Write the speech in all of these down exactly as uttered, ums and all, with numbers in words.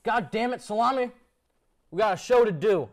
God damn it, Salami. We got a show to do.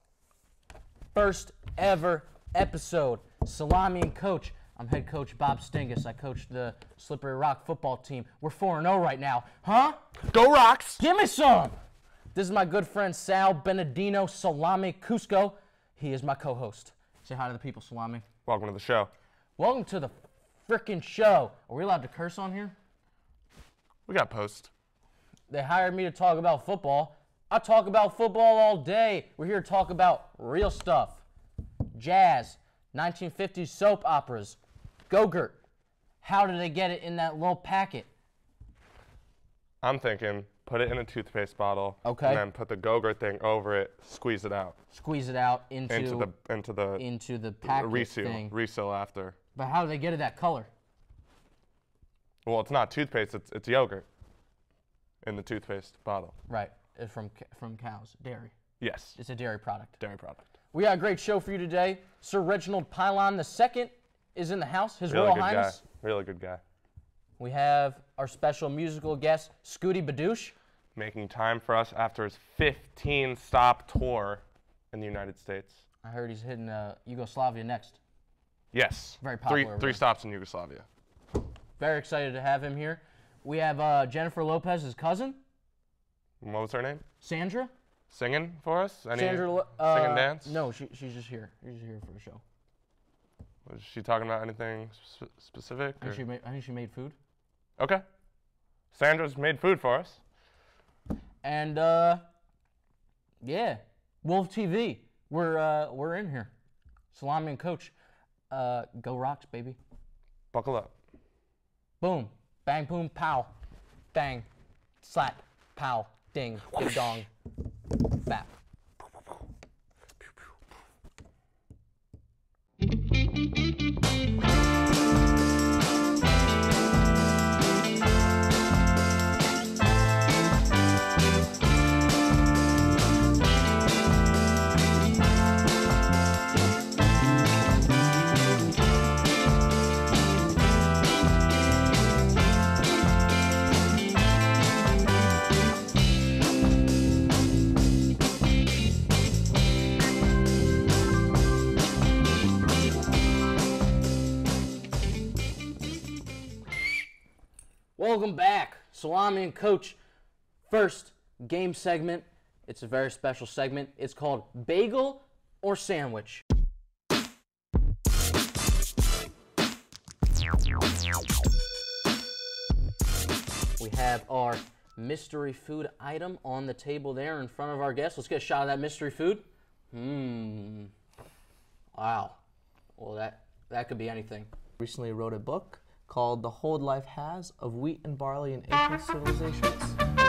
First ever episode. Salami and Coach. I'm head coach Bob Stingus. I coach the Slippery Rock football team. We're four and oh right now. Huh? Go Rocks! Give me some! This is my good friend Sal Benedino Salami Cusco. He is my co-host. Say hi to the people, Salami. Welcome to the show. Welcome to the frickin' show. Are we allowed to curse on here? We got post. They hired me to talk about football. I talk about football all day. We're here to talk about real stuff. Jazz, nineteen fifties soap operas, Go-Gurt. How did they get it in that little packet? I'm thinking, put it in a toothpaste bottle. Okay. And then put the Go-Gurt thing over it, squeeze it out. Squeeze it out into, into the into the into the packet reseal, thing. reseal after. But how did they get it that color? Well, it's not toothpaste, it's it's yogurt in the toothpaste bottle. Right. It's from from cows, dairy. Yes. It's a dairy product. Dairy product. We got a great show for you today. Sir Reginald Pylon the Second is in the house. His Really Royal good Highness. guy. Really good guy. We have our special musical guest, Scooty Badoosh. Making time for us after his fifteen stop tour in the United States. I heard he's hitting uh, Yugoslavia next. Yes. Very popular. Three, three stops in Yugoslavia. Very excited to have him here. We have uh, Jennifer Lopez's cousin, What was her name? Sandra. Singing for us? Any Sandra, uh, sing and dance? No, she, she's just here. She's just here for the show. Was she talking about anything sp specific? I think, or? she made, I think she made food. Okay. Sandra's made food for us. And uh, yeah, Wolf T V. We're uh, we're in here. Salami and Coach. Uh, go Rocks, baby. Buckle up. Boom, bang, boom, pow, bang, slap, pow, ding, ding dong, bap. Welcome back, Salami and Coach. First game segment. It's a very special segment. It's called Bagel or Sandwich. We have our mystery food item on the table there in front of our guests. Let's get a shot of that mystery food. Mmm. Wow. Well, that, that could be anything. Recently wrote a book called The Hold Life Has of Wheat and Barley in Ancient Civilizations.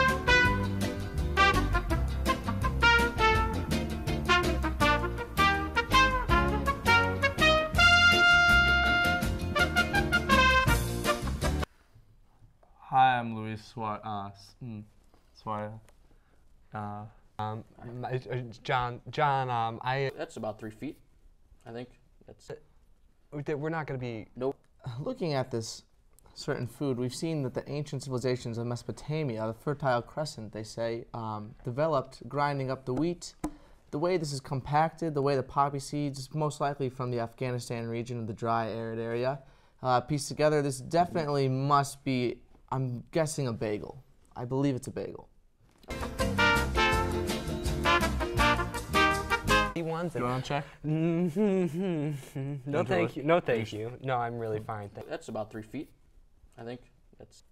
Hi, I'm Luis Suarez. Uh, mm, Suarez. Uh, Um, my- uh, John, John, um, I, That's about three feet, I think. That's it. we're not going to be. Nope. Looking at this certain food, we've seen that the ancient civilizations of Mesopotamia, the Fertile Crescent, they say, um, developed grinding up the wheat. The way this is compacted, the way the poppy seeds, most likely from the Afghanistan region of the dry, arid area, uh, pieced together, this definitely must be, I'm guessing, a bagel. I believe it's a bagel. he wants it. Do you want to check? Mm-hmm. No, Enjoy. thank you. No, thank you. No, I'm really fine. Thank That's about three feet, I think. That's.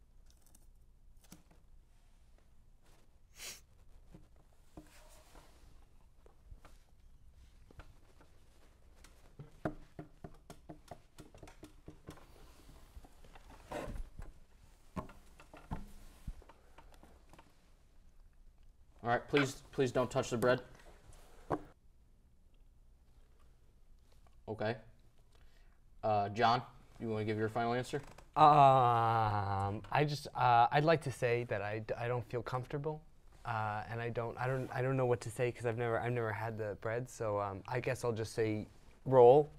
All right, please, please don't touch the bread. Okay. Uh, John, you want to give your final answer? Um, I just, uh, I'd like to say that I, I don't feel comfortable, uh, and I don't, I don't, I don't know what to say because I've never, I've never had the bread. So um, I guess I'll just say roll.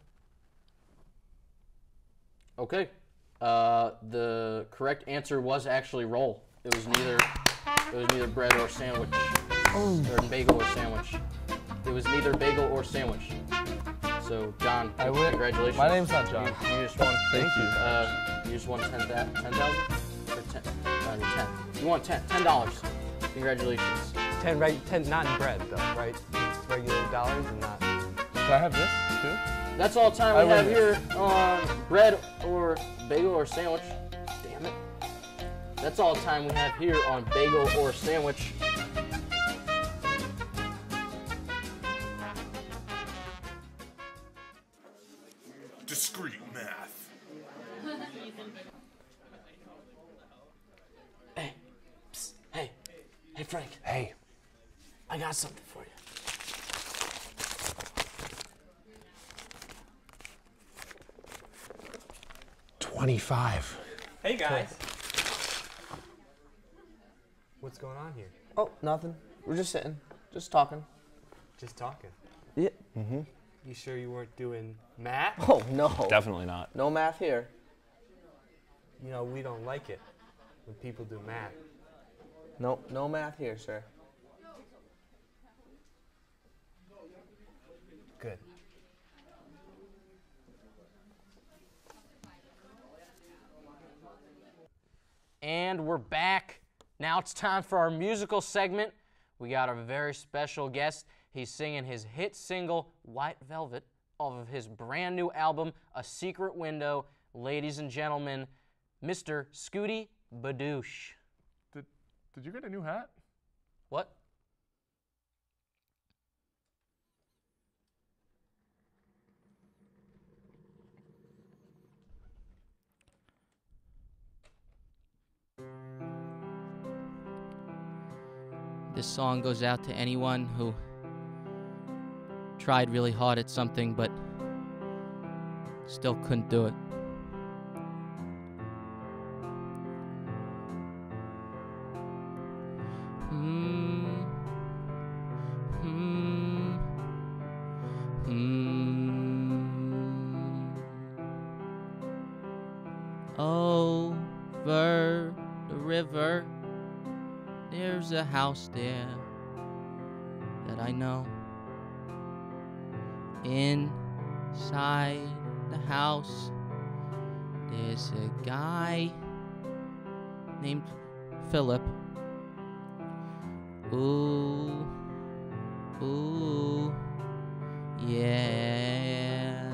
Okay. Uh, the correct answer was actually roll. It was neither It was neither bread or sandwich. Oh. Or bagel or sandwich. It was neither bagel or sandwich. So, John, I win. Congratulations. My name's not John. You, you just won. Thank you. Uh, you just won ten thousand. Ten thousand? Or ten? Uh, ten. You won ten. Ten dollars. Congratulations. Ten, right? Ten, not in bread though, right? It's regular dollars and not. Can I have this too? That's all the time we I have win here on bread or bagel or sandwich. Damn it. That's all the time we have here on bagel or sandwich. Discrete math. Hey, psst, hey, hey Frank, Hey, I got something for you. twenty-five. Hey guys. What's going on here? Oh, nothing. We're just sitting, just talking. Just talking. Yeah. You sure you weren't doing math? Oh no. Definitely not. No math here. You know, we don't like it when people do math. Nope, no math here, sir. Good. And we're back. Now it's time for our musical segment. We got a very special guest. He's singing his hit single, White Velvet, off of his brand new album, A Secret Window. Ladies and gentlemen, Mister Scooty Badoosh. Did Did you get a new hat? What? This song goes out to anyone who tried really hard at something but still couldn't do it. Hmm. Hmm. Hmm. Over the river, there's a house there that I know. Inside the house, there's a guy named Philip. Ooh, ooh, yeah.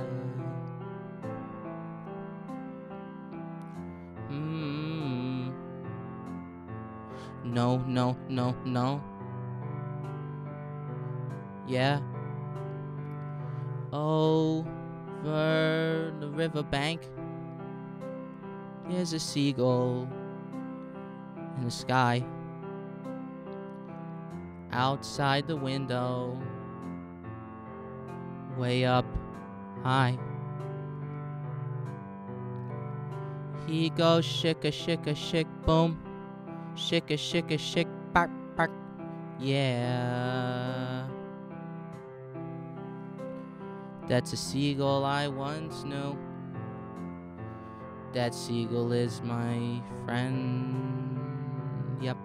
Mm. No, no, no, no. Yeah. Over the riverbank, there's a seagull in the sky. Outside the window, way up high, he goes shika shika shick boom, shika shika shick bark bark, yeah. That's a seagull I once knew. That seagull is my friend. Yep.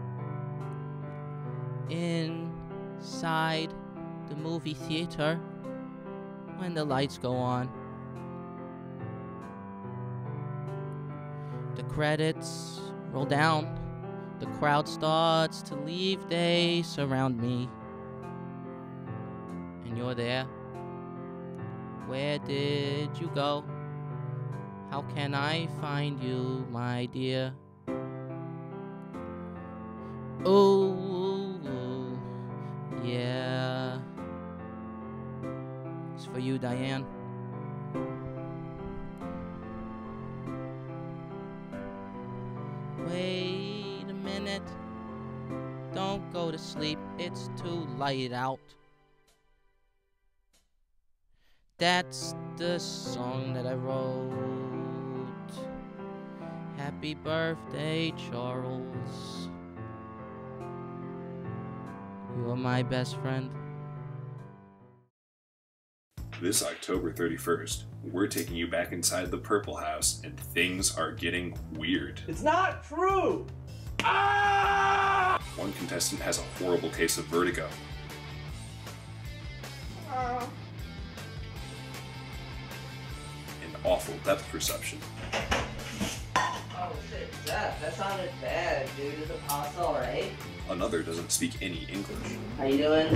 Inside the movie theater, when the lights go on, the credits roll down, the crowd starts to leave, they surround me, and you're there. Where did you go? How can I find you, my dear? Ooh, yeah. It's for you, Diane. Wait a minute. Don't go to sleep. It's too light out. That's the song that I wrote. Happy birthday, Charles. You are my best friend. This October thirty-first, we're taking you back inside the Purple House, and things are getting weird. It's not true! Ah! One contestant has a horrible case of vertigo. Uh. And awful depth perception. Oh shit, Zach, that sounded bad, dude. Is the pasta alright? Another doesn't speak any English. How you doing?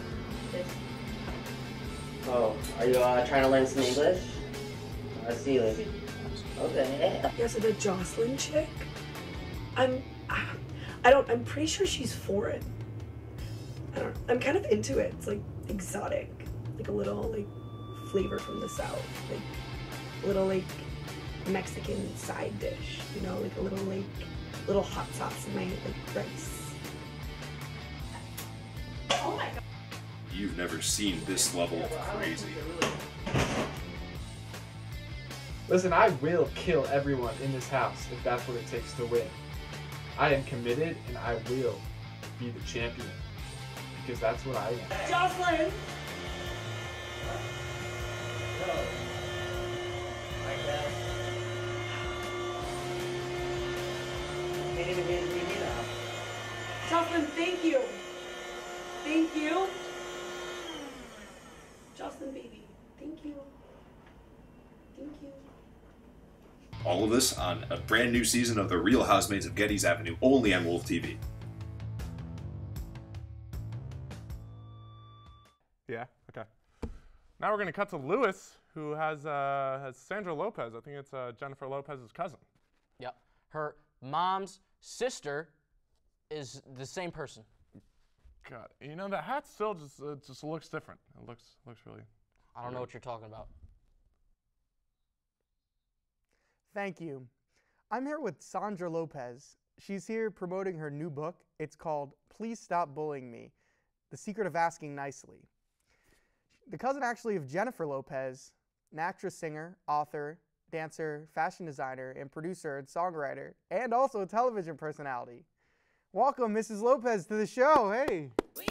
Oh, are you uh, trying to learn some English? I see, like, okay. Yeah, so the Jocelyn chick, I'm, I don't, I'm pretty sure she's foreign. I don't, I'm kind of into it. It's like exotic, like a little like flavor from the south, like a little like Mexican side dish, you know, like a little like little hot sauce in my like rice. Oh my god. You've never seen this level of crazy. Listen, I will kill everyone in this house if that's what it takes to win. I am committed and I will be the champion because that's what I am. Jocelyn! Jocelyn, thank you. Thank you. Jocelyn, baby. Thank you. Thank you. All of this on a brand new season of The Real Housemaids of Getty's Avenue, only on Wolf T V. Yeah, okay. Now we're going to cut to Lewis, who has, uh, has Sandra Lopez. I think it's uh, Jennifer Lopez's cousin. Yep. Her mom's sister is the same person. God, you know, the hat still just uh, just looks different. It looks looks really... I don't know what you're talking about. Thank you. I'm here with Sandra Lopez. She's here promoting her new book. It's called Please Stop Bullying Me, The Secret of Asking Nicely. The cousin actually of Jennifer Lopez, an actress, singer, author, dancer, fashion designer, and producer and songwriter, and also a television personality. Welcome, Missus Lopez, to the show. Hey.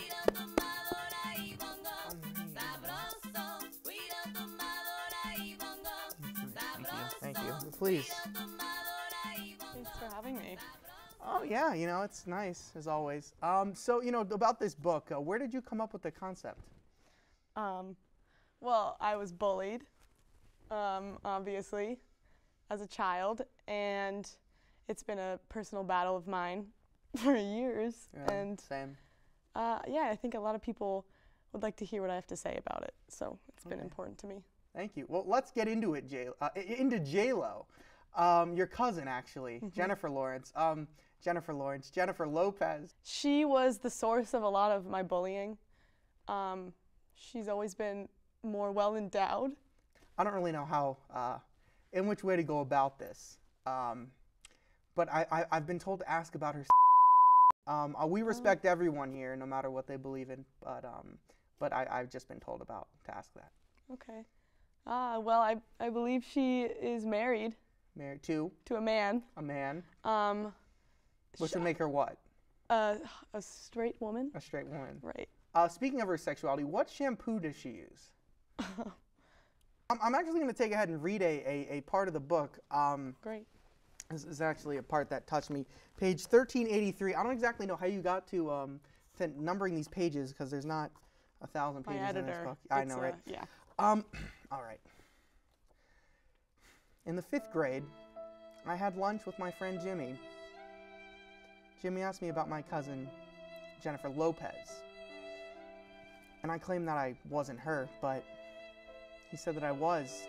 Thank you. Please. Thanks for having me. Oh yeah, you know, it's nice as always. Um, so you know about this book. Uh, where did you come up with the concept? Um, well, I was bullied, um, obviously, as a child, and it's been a personal battle of mine for years. Yeah, and same. Uh, yeah, I think a lot of people would like to hear what I have to say about it, so it's been Okay. important to me. Thank you. Well, let's get into it, J. Uh, into J-Lo. Um, your cousin, actually, Mm-hmm. Jennifer Lawrence. Um, Jennifer Lawrence. Jennifer Lopez. She was the source of a lot of my bullying. Um, she's always been more well endowed. I don't really know how, uh, in which way to go about this, um, but I, I, I've been told to ask about her. Um, uh, we respect everyone here, no matter what they believe in, but um, but I, I've just been told about to ask that. Okay. Ah, well, I, I believe she is married Married to to a man. a man, Um, which sh- would make her what? uh, a straight woman. A straight woman. Right. Uh, speaking of her sexuality, what shampoo does she use? I'm, I'm actually going to take ahead and read a, a, a part of the book. Um, Great. this is actually a part that touched me. Page thirteen eighty-three. I don't exactly know how you got to, um, to numbering these pages because there's not a thousand My pages in this editor. book. I It's, know, uh, right? Yeah. Um, all right. In the fifth grade, I had lunch with my friend Jimmy. Jimmy asked me about my cousin, Jennifer Lopez. And I claimed that I wasn't her, but he said that I was.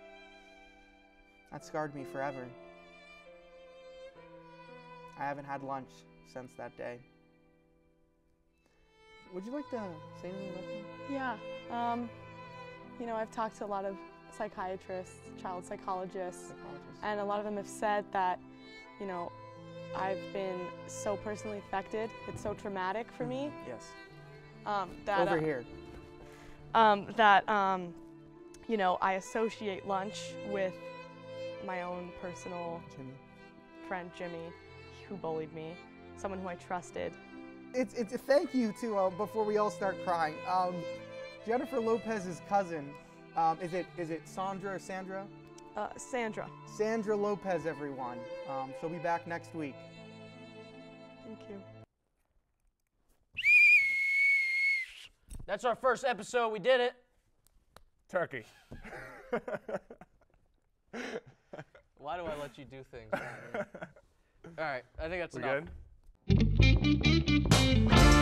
That scarred me forever. I haven't had lunch since that day. Would you like to say anything about that? Yeah. Um, you know, I've talked to a lot of psychiatrists, child psychologists, Psychologist. and a lot of them have said that, you know, I've been so personally affected. It's so traumatic for me. Yes. Um, that, Over uh, here. Um, that, um, you know, I associate lunch with my own personal Jimmy. friend Jimmy, who bullied me, someone who I trusted. It's, it's a thank you to, uh, before we all start crying, um, Jennifer Lopez's cousin, um, is it is it Sandra or Sandra? Uh, Sandra. Sandra Lopez, everyone. Um, she'll be back next week. Thank you. That's our first episode. We did it. Turkey. Why do I let you do things? All right, I think that's We enough. good?